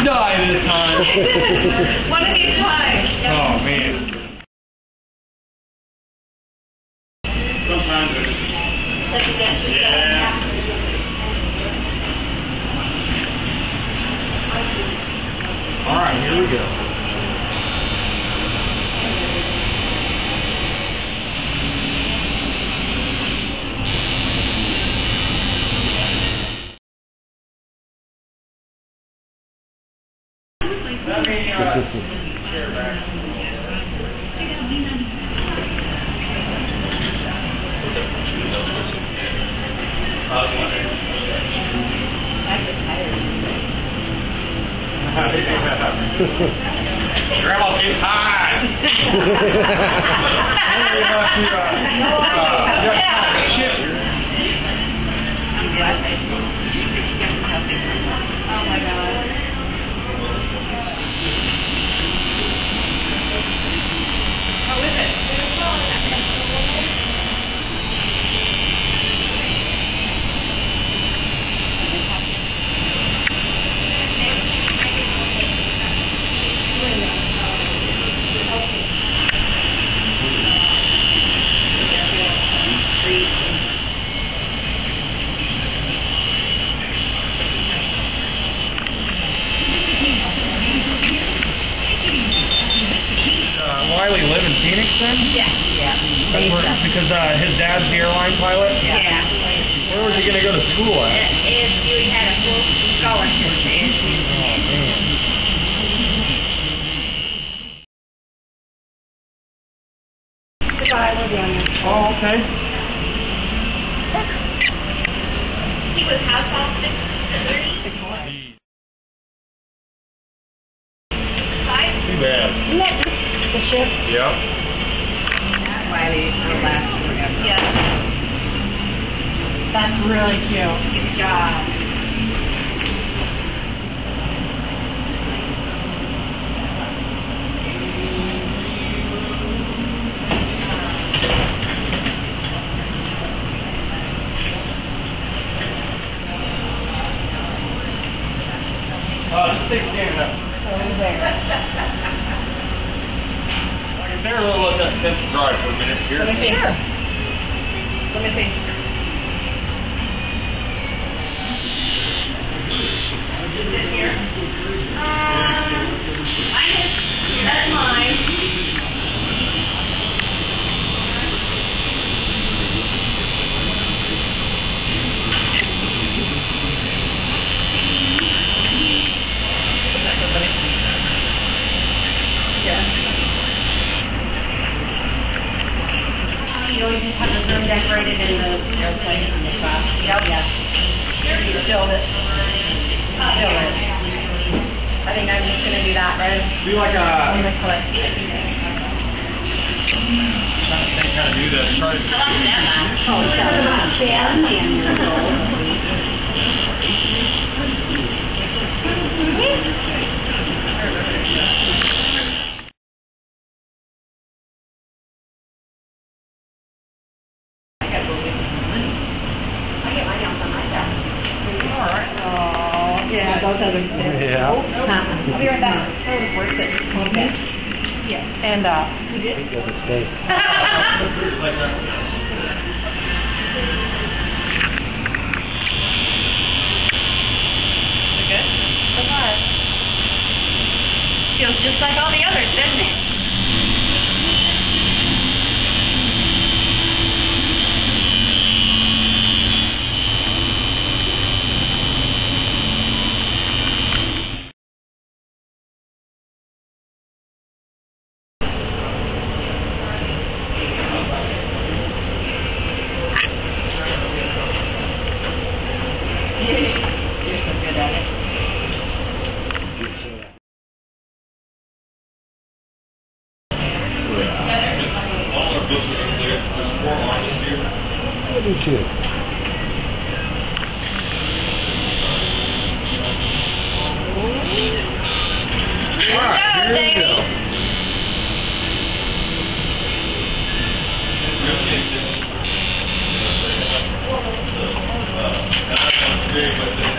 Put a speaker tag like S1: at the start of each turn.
S1: die this time.
S2: One of these times.
S1: Oh, man. Sometimes it is. Yeah. All right, here we go. Let me share back. Grandma's getting high.
S2: Oh my God. How is it?
S1: Wiley live in Phoenix then?
S2: Yeah.
S1: That's where, because his dad's the airline pilot?
S2: Yeah.
S1: Where was he going to go to school at?
S2: He had a full scholarship to ASU.
S1: Oh, man.
S2: Goodbye, we're done.
S1: Oh, okay.
S2: He was household 6
S1: Too bad.
S2: The ship?
S1: Yep.
S2: Wiley, the last forever. Yeah. That's really cute. Good job.
S1: Just stay standing up.
S2: Over there.
S1: There, we'll let that stencil dry for a minute here.
S2: Let me see. Sure. Let me see. Is it here? That's mine. You always just have the room decorated in the airplane on the top. Yep. Yes. You filled it. Fill it. I think I'm just going to do that, right?
S1: Do like a...
S2: On the clip.
S1: Trying to think how to do this. Try to...
S2: I like that. Oh, yeah. Yeah, those other things.
S1: Yeah.
S2: I'll be right back. That was worth it. Okay. Yeah. And, we did? Good? Bye-bye. Feels just like all the others, doesn't it? You're so good at it.
S1: All our bushes are clear. There's 4 arms here.
S3: I do too.
S1: All right, here we go. Very much.